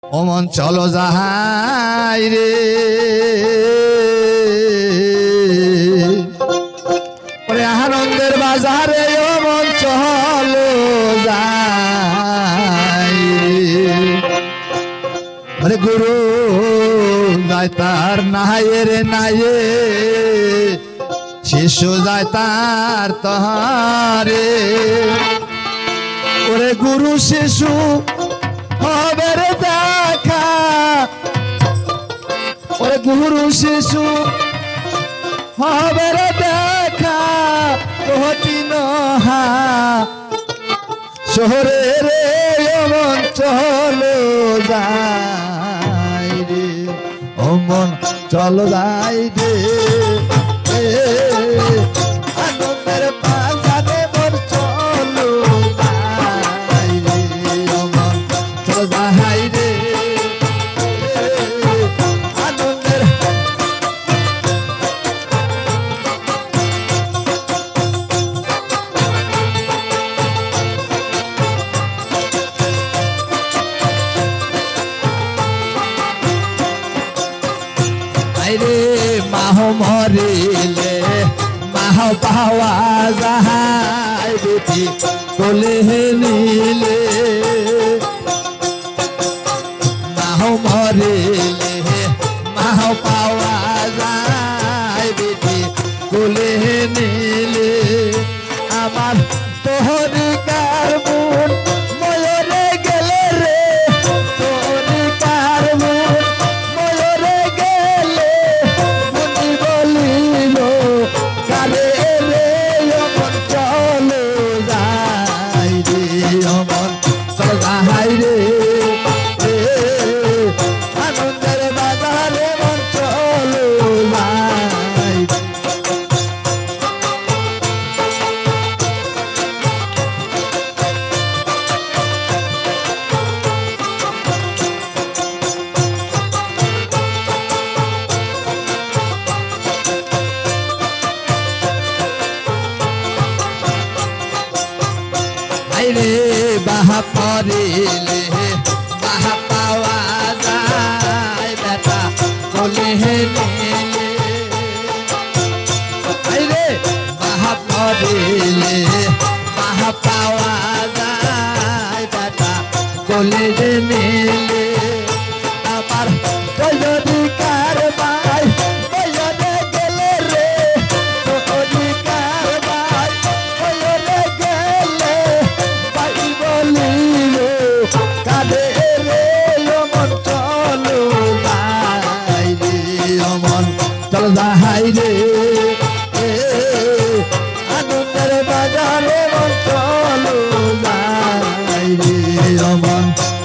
ও মন চলো যাই রে ওরে আনন্দের বাজারে ও মন চলো যাই রে গুরু যায় তার নায়ে রে নায়ে শিষ্য যায় তার তাহারে ওরে গুরু শিশু হবে রে দেখা ওরে গুরু শিশু হবে রে দেখা হা শহরে রে মন চলো যাই রে ও মন চলো যাই রে আনন্দের বাজারে মন চলো যাই রে ও মন চলো যাই রে আনন্দের রে মাহ মরিলে মাহ পাওয়া যায় বেটি কোলে নিলে মাহ মরিলে মাহ পাওয়া যায় বেটি কোলে নিলে আমার তোহরিকার মন ময়ূরে গেলে রে তোহরিকার মন ময়ূরে গেলে মনি বলিল কালে রে অমন চলো যাই রে অমন চলো যাই রে আনন্দের বাজারে মন চলো যাই রে বাহা পরিলে বাহা পাওয়া যায় বেটা কোলে নিলে রে বাহা পরিলে বাহা পাওয়া যায় বেটা কোলে নিলে আমার অধিকার ভাই বয়নে গেলে রে অধিকার ভাই বয়নে গেলে কালে রে অমন চলো যাই রে অমন চলো যাই রে আনন্দের বাজারে মন চলো যাই রে অমন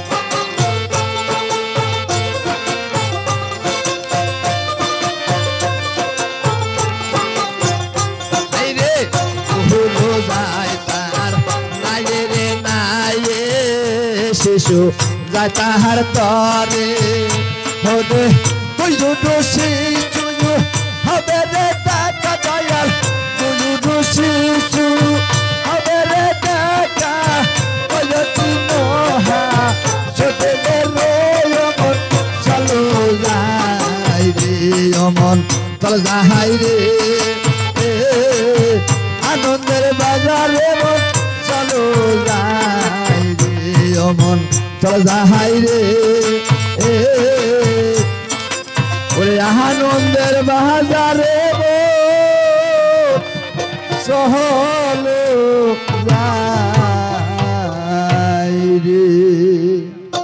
রে ভুলো যায় তার নায়ে রে নায়ে শিশু যায় তাহার তরে হদে বুঝু শিশু হবে রে টাকা দয়াল বুঝু শিশু হবে রে টাকা বয়তি নোহা ছোটে রে অমন চলো যাই রে অমন চলো যাই রে আনন্দের বাজারে মন চলো যাই রে অমন চলো যাই রে ওরে আনন্দের বাজারে মন চলো